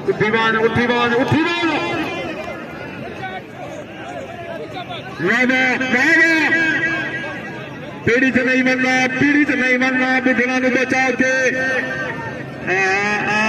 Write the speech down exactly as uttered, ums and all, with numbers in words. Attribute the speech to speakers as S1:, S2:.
S1: उठी बाज उठी बाज उठी बाज पीढ़ी च नहीं बनना पीढ़ी च नहीं बनना बुढ़ना बचा के